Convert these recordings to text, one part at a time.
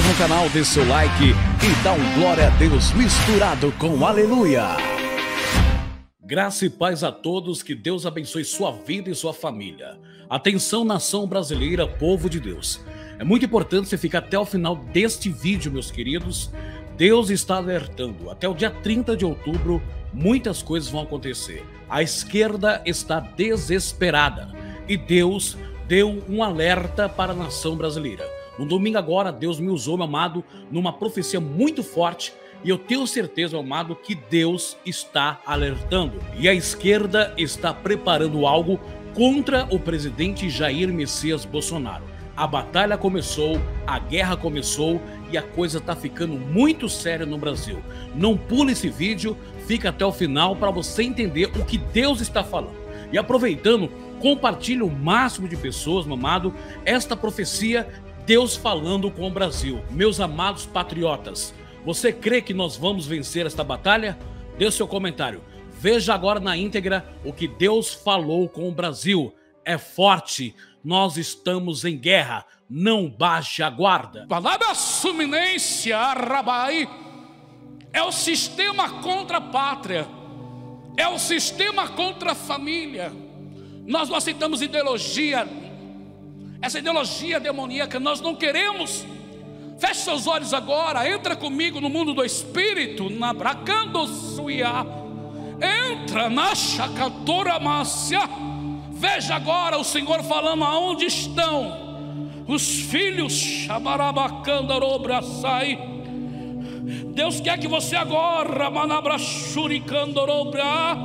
no canal, dê seu like e dá um glória a Deus misturado com aleluia. Graça e paz a todos, que Deus abençoe sua vida e sua família. Atenção, nação brasileira, povo de Deus. É muito importante você ficar até o final deste vídeo, meus queridos. Deus está alertando, até o dia 30 de outubro, muitas coisas vão acontecer. A esquerda está desesperada e Deus deu um alerta para a nação brasileira. No domingo agora, Deus me usou, meu amado, numa profecia muito forte. E eu tenho certeza, meu amado, que Deus está alertando. E a esquerda está preparando algo contra o presidente Jair Messias Bolsonaro. A batalha começou, a guerra começou e a coisa está ficando muito séria no Brasil. Não pule esse vídeo, fica até o final para você entender o que Deus está falando. E aproveitando, compartilhe o máximo de pessoas, meu amado, esta profecia, Deus falando com o Brasil. Meus amados patriotas, você crê que nós vamos vencer esta batalha? Dê seu comentário. Veja agora na íntegra o que Deus falou com o Brasil. É forte, nós estamos em guerra, não baixe a guarda. Palavra suminência, Rabai, é o sistema contra a pátria, é o sistema contra a família. Nós não aceitamos ideologia, essa ideologia demoníaca, nós não queremos. Feche seus olhos agora, entra comigo no mundo do Espírito, na Bracando Suia, entra na Chacatora Márcia. Veja agora o Senhor falando aonde estão os filhos, Xabarabacandorobrasai. Deus quer que você agora, Manabrachuricandorobra,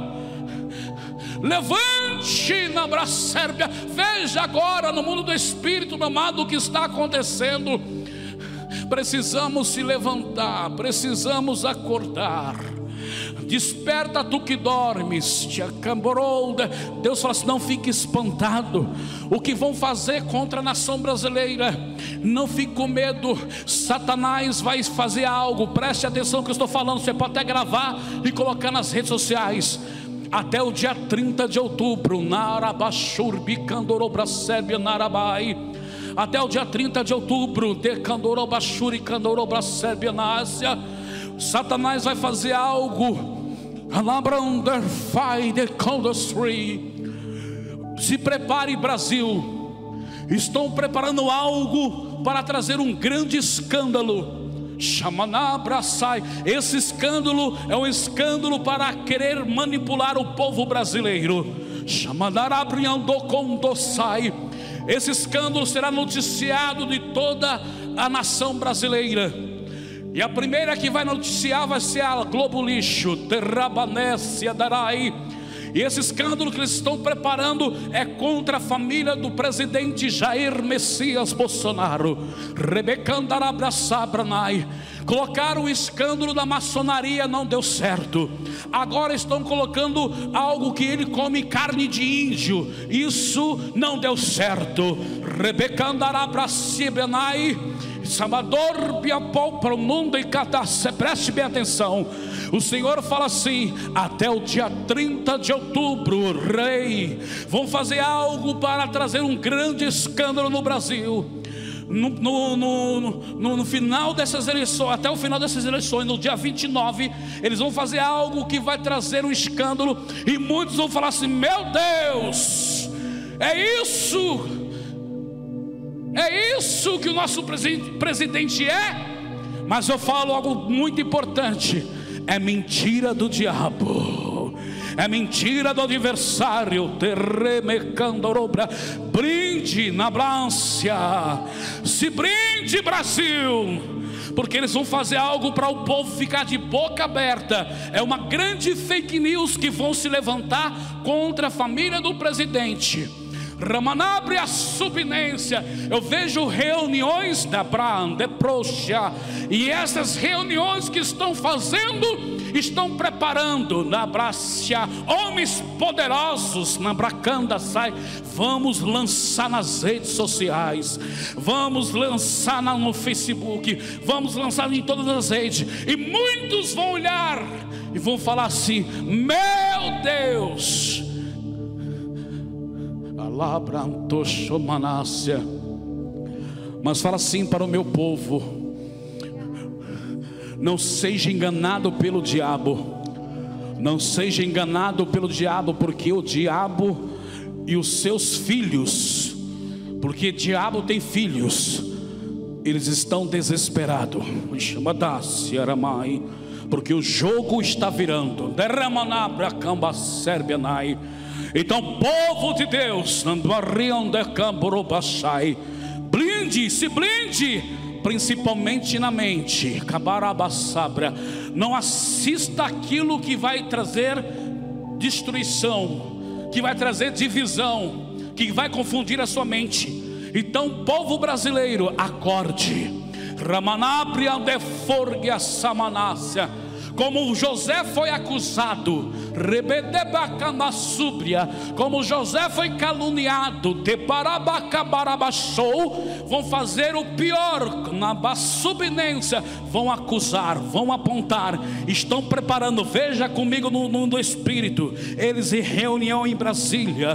levante na Bracérbia. Veja agora no mundo do Espírito, meu amado, o que está acontecendo. Precisamos se levantar, precisamos acordar. Desperta tu que dormes, Deus fala assim: não fique espantado. O que vão fazer contra a nação brasileira, não fique com medo. Satanás vai fazer algo, preste atenção no que eu estou falando. Você pode até gravar e colocar nas redes sociais. Até o dia 30 de outubro, até o dia 30 de outubro, Satanás vai fazer algo. Se prepare, Brasil. Estão preparando algo para trazer um grande escândalo. Esse escândalo é um escândalo para querer manipular o povo brasileiro. Esse escândalo será noticiado de toda a nação brasileira. E a primeira que vai noticiar vai ser a Globo Lixo, Terrabanécia Darai. E esse escândalo que eles estão preparando é contra a família do presidente Jair Messias Bolsonaro. Colocaram o escândalo da maçonaria, não deu certo. Agora estão colocando algo que ele come carne de índio. Isso não deu certo. Salvador Biapol para o mundo e cadastre. Preste bem atenção. O Senhor fala assim: até o dia 30 de outubro, rei, vão fazer algo para trazer um grande escândalo no Brasil. No final dessas eleições, até o final dessas eleições, no dia 29, eles vão fazer algo que vai trazer um escândalo. E muitos vão falar assim: meu Deus, é isso que o nosso presidente é. Mas eu falo algo muito importante: é mentira do diabo, é mentira do adversário. Brinde na Blância, se brinde, Brasil, porque eles vão fazer algo para o povo ficar de boca aberta. É uma grande fake news que vão se levantar contra a família do presidente. Ramanabre a subnência. Eu vejo reuniões da Brande Proxa, e essas reuniões que estão fazendo, estão preparando na Brácia homens poderosos na Bracanda sai. Vamos lançar nas redes sociais, vamos lançar no Facebook, vamos lançar em todas as redes, e muitos vão olhar e vão falar assim: meu Deus, mas fala assim para o meu povo: Não seja enganado pelo diabo. Não seja enganado pelo diabo, porque o diabo e os seus filhos, porque o diabo tem filhos, eles estão desesperados, porque o jogo está virando. Então, povo de Deus, blinde, se blinde, principalmente na mente. Não assista aquilo que vai trazer destruição, que vai trazer divisão, que vai confundir a sua mente. Então, povo brasileiro, acorde. Como José foi acusado, como José foi caluniado, vão fazer o pior na subnência, vão acusar, vão apontar, estão preparando. Veja comigo no Espírito, eles em reunião em Brasília,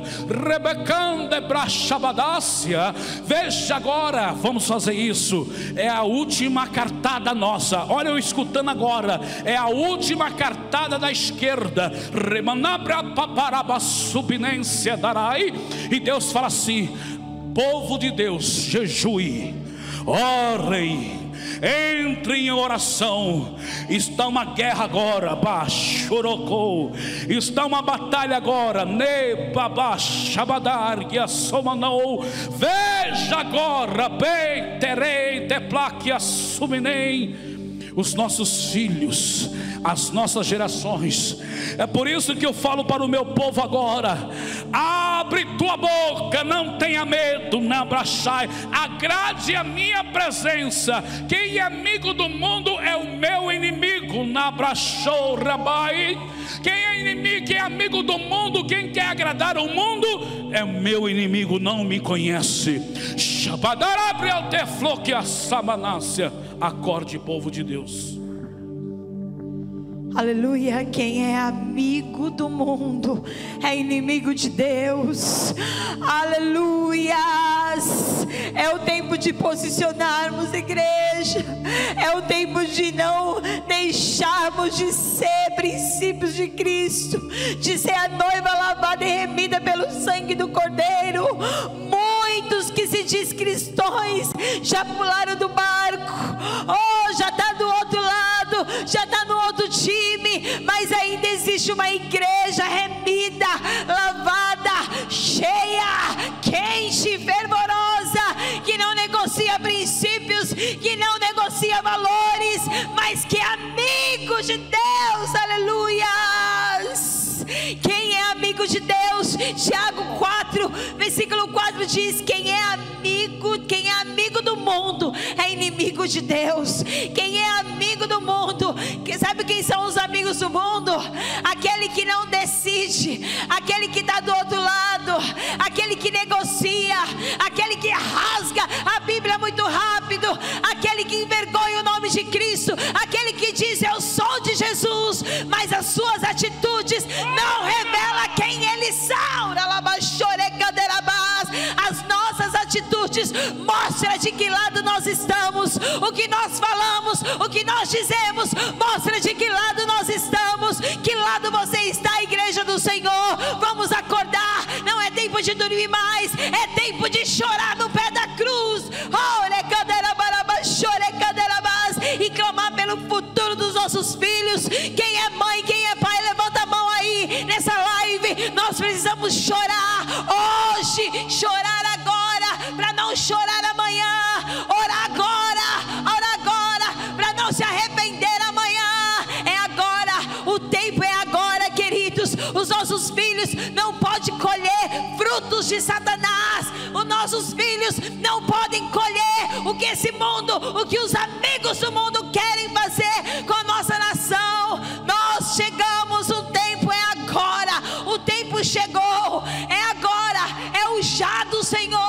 veja agora, vamos fazer isso, é a última cartada nossa, olha eu escutando agora, é a última cartada da esquerda, e Deus fala assim: povo de Deus, jejue, orem, entre em oração. Está uma guerra agora, está uma batalha agora, veja agora, os nossos filhos, as nossas gerações. É por isso que eu falo para o meu povo agora: abre tua boca, não tenha medo, não abraçai, agrade a minha presença. Quem é amigo do mundo é o meu inimigo, não abraçou, rabai. Quem é inimigo, quem é amigo do mundo, quem quer agradar o mundo é o meu inimigo, não me conhece. Acorde, povo de Deus. Aleluia. Quem é amigo do mundo é inimigo de Deus. Aleluias. É o tempo de posicionarmos, igreja. É o tempo de não deixarmos de ser princípios de Cristo, de ser a noiva lavada e remida pelo sangue do Cordeiro. Muitos que se diz cristãos já pularam do barco, já está do outro lado, já está no outro time, mas ainda existe uma igreja remida, lavada, cheia, quente, fervorosa, que não negocia princípios, que não negocia valores, mas que é amigo de Deus. Aleluias. Quem é amigo de Deus? Tiago 4, versículo 4 diz: quem é amigo do mundo é inimigo de Deus. Quem é amigo do mundo, sabe quem são os amigos do mundo? Aquele que não decide, aquele que está do outro lado, aquele que negocia, aquele que rasga a Bíblia muito rápido, aquele que envergonha o nome de Cristo, aquele que diz: eu sou de Jesus, mas as suas atitudes não revelam quem eles são. As nossas atitudes mostram de que lado nós estamos. O que nós falamos, o que nós dizemos, mostra de que lado nós estamos. Que lado você está, igreja do Senhor? Vamos acordar. Não é tempo de dormir mais, é tempo de chorar no pé da cruz. E clamar pelo futuro dos nossos filhos. Quem é mãe, quem é pai, levanta a mão aí nessa live. Nós precisamos chorar hoje, chorar agora, para não chorar amanhã. Orar agora, para não se arrepender amanhã. É agora, o tempo é agora, queridos. Os nossos filhos não podem colher frutos de Satanás. Os nossos filhos não podem colher o que esse mundo, o que os amigos do mundo querem fazer com a nossa nação. Nós chegamos, o tempo é agora, o tempo chegou, é agora, é o já do Senhor.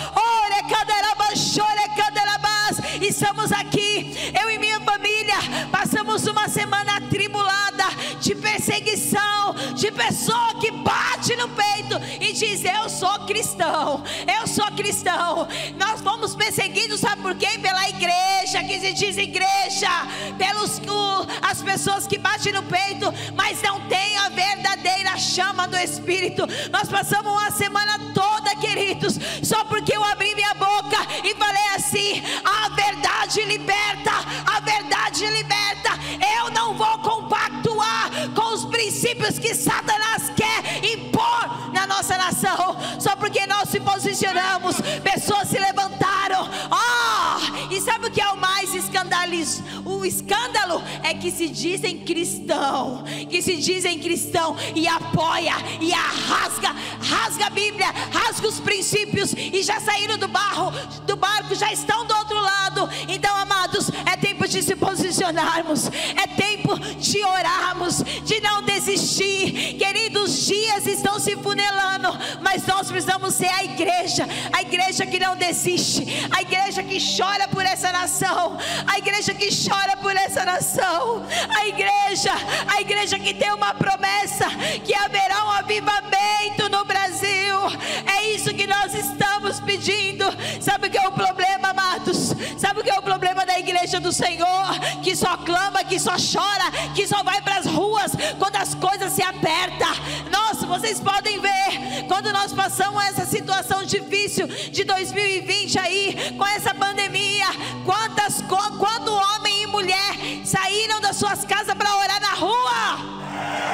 Estamos aqui, eu e minha família, passamos uma semana atribulada, de perseguição, de pessoa que bate no peito e diz: eu sou cristão, eu sou cristão. Nós fomos perseguidos perseguidos, sabe por quê? Pela igreja, que se diz igreja, as pessoas que batem no peito, mas não tem a verdadeira chama do Espírito. Nós passamos uma semana toda, queridos, só porque eu abri minha boca e falei assim: a verdade liberta, a verdade liberta. Eu não vou compactuar com os princípios que Satanás quer impor na nossa nação, só porque nós se posicionamos, pessoas se levantaram. E sabe o que é o mais escandaloso? O escândalo é que se dizem cristão, e apoia, e rasga a Bíblia, rasga os princípios, e já saíram do barco, já estão do outro lado. Então, amados, é tempo de se posicionarmos, é tempo de orarmos, de não desistir. Queridos, os dias estão se funelando, mas nós precisamos ser a igreja que não desiste, a igreja que chora por essa nação, a igreja que chora por essa nação, a igreja que tem uma promessa, que haverá um avivamento no Brasil. É isso que nós estamos pedindo. Sabe o que é o problema, amados? Sabe o que é o problema da igreja do Senhor? Que só clama, que só chora, que só vai para as ruas quando as coisas se apertam. Nossa, vocês podem ver, quando nós passamos essa situação difícil de 2020 aí, com essa pandemia, quando homem e mulher saíram das suas casas para orar na rua.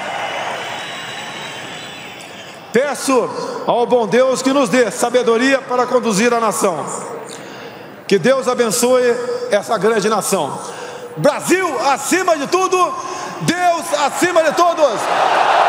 Peço ao bom Deus que nos dê sabedoria para conduzir a nação. Que Deus abençoe essa grande nação. Brasil acima de tudo, Deus acima de todos.